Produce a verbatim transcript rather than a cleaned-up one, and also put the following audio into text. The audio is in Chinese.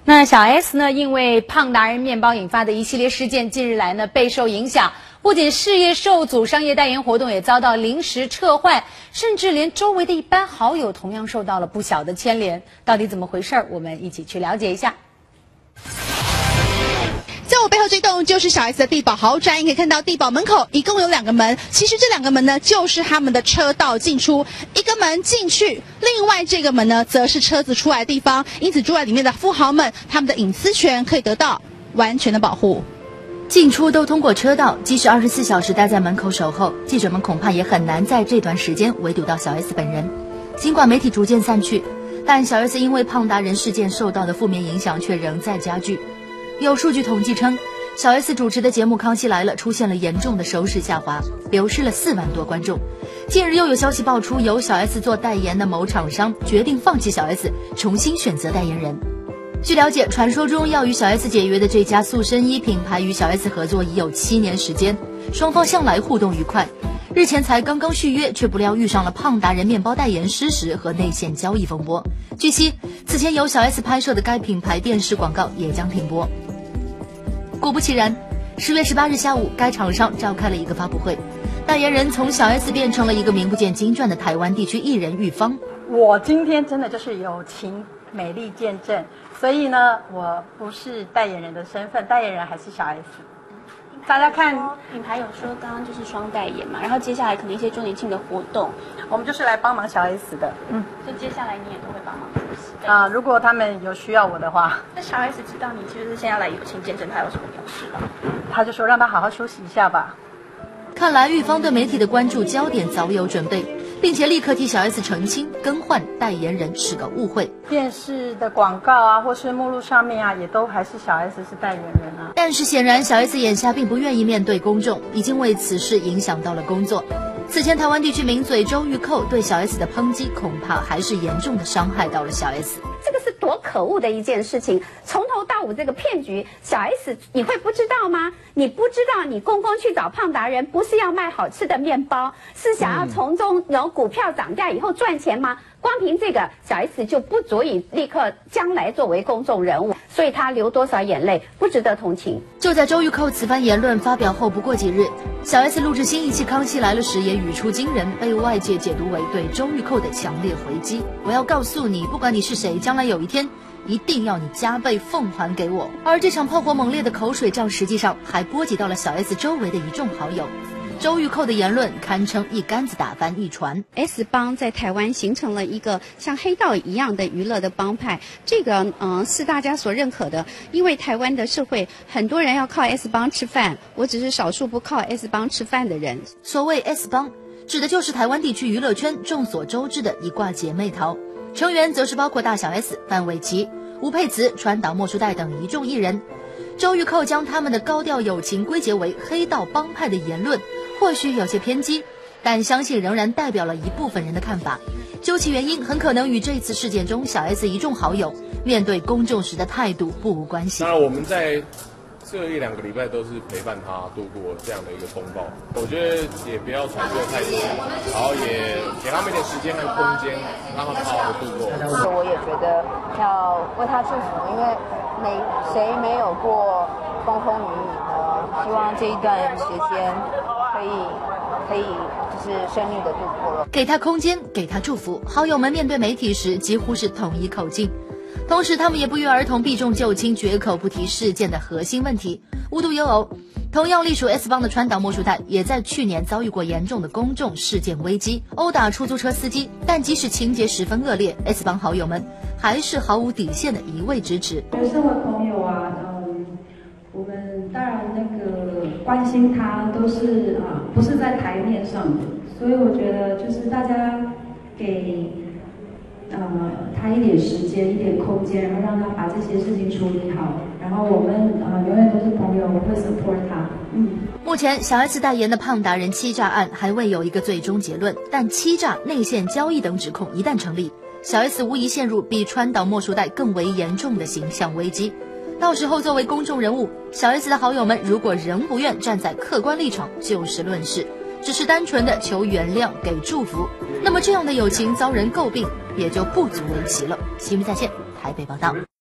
那小 S 呢，因为胖达人面包引发的一系列事件，近日来呢备受影响，不仅事业受阻，商业代言活动也遭到临时撤换，甚至连周围的一般好友同样受到了不小的牵连。到底怎么回事？我们一起去了解一下。 在我背后这栋就是小 S 的地堡豪宅，你可以看到地堡门口一共有两个门，其实这两个门呢就是他们的车道进出，一个门进去，另外这个门呢则是车子出来的地方，因此住在里面的富豪们，他们的隐私权可以得到完全的保护。 进出都通过车道，即使二十四小时待在门口守候，记者们恐怕也很难在这段时间围堵到小 S 本人。尽管媒体逐渐散去，但小 S 因为胖达人事件受到的负面影响却仍在加剧。有数据统计称，小 S 主持的节目《康熙来了》出现了严重的收视下滑，流失了四万多观众。近日又有消息爆出，由小 S 做代言的某厂商决定放弃小 S， 重新选择代言人。据了解，传说中要与小 S 解约的这家塑身衣品牌与小 S 合作已有七年时间，双方向来互动愉快。日前才刚刚续约，却不料遇上了胖达人面包代言失实和内线交易风波。据悉，此前由小 S 拍摄的该品牌电视广告也将停播。果不其然，十月十八日下午，该厂商召开了一个发布会，代言人从小 S 变成了一个名不见经传的台湾地区艺人玉芳。 我今天真的就是友情美丽见证，所以呢，我不是代言人的身份，代言人还是小 S。大家看， 品牌有说刚刚就是双代言嘛，然后接下来可能一些周年庆的活动， 我们就是来帮忙小 S 的。嗯， 所以接下来你也都会帮忙出席啊、呃。如果他们有需要我的话， 那小 S 知道你就是现在来友情见证，他有什么表示吗？ 他就说让他好好休息一下吧。 看来玉芳对媒体的关注焦点早有准备，并且立刻替小 S 澄清更换代言人是个误会。 电视的广告啊，或是目录上面啊，也都还是小 S 是代言人啊。 但是显然小 S 眼下并不愿意面对公众，已经为此事影响到了工作。此前台湾地区名嘴周玉蔻对小 S 的抨击，恐怕还是严重的伤害到了小 S。 这个是多可恶的一件事情！从头到尾这个骗局，小 S 你会不知道吗？你不知道你公公去找胖达人，不是要卖好吃的面包，是想要从中有股票涨价以后赚钱吗？光凭这个，小 S 就不足以立刻将来作为公众人物，所以他流多少眼泪不值得同情。 就在周玉蔻此番言论发表后不过几日，小 S 录制新一期《康熙来了》时也语出惊人，被外界解读为对周玉蔻的强烈回击。我要告诉你，不管你是谁，将来有一天一定要你加倍奉还给我。而这场炮火猛烈的口水仗，实际上还波及到了小 S 周围的一众好友。周玉蔻的言论堪称一竿子打翻一船。 S 帮在台湾形成了一个像黑道一样的娱乐的帮派，这个嗯、呃、是大家所认可的，因为台湾的社会很多人要靠 S 帮吃饭，我只是少数不靠 S 帮吃饭的人。 所谓 S 帮，指的就是台湾地区娱乐圈众所周知的一挂姐妹淘，成员则是包括大小 S、范玮琪、吴佩慈、川岛茉树代等一众艺人。周玉蔻将他们的高调友情归结为黑道帮派的言论，或许有些偏激，但相信仍然代表了一部分人的看法。究其原因，很可能与这次事件中小 S 一众好友面对公众时的态度不无关系。 当然，我们在这一两个礼拜都是陪伴他度过这样的一个风暴，我觉得也不要揣测太多，然后也给他们一点时间和空间，让他们好好的度过。 我也觉得要为他祝福，因为没谁没有过风风雨雨呢？希望这一段时间可以可以就是顺利的度过了。 给他空间，给他祝福。好友们面对媒体时几乎是统一口径。同时他们也不约而同避重就轻，绝口不提事件的核心问题。无独有偶，同样隶属 S 帮的川岛茉树代也在去年遭遇过严重的公众事件危机，殴打出租车司机，但即使情节十分恶劣， S 帮好友们还是毫无底线的一味支持。 身为朋友啊，嗯，我们当然那个关心他都是啊，不是在台面上的，所以我觉得就是大家给呃他一点时间，一点空间，然后让他把这些事情处理好。然后我们呃永远都是朋友，我会 support 他。嗯。 目前小 S 代言的胖达人欺诈案还未有一个最终结论，但欺诈、内线交易等指控一旦成立，小 S 无疑陷入比川岛茉树代更为严重的形象危机。到时候作为公众人物，小 S 的好友们如果仍不愿站在客观立场就事论事，只是单纯的求原谅给祝福，那么这样的友情遭人诟病也就不足为奇了。新闻在线台北报道。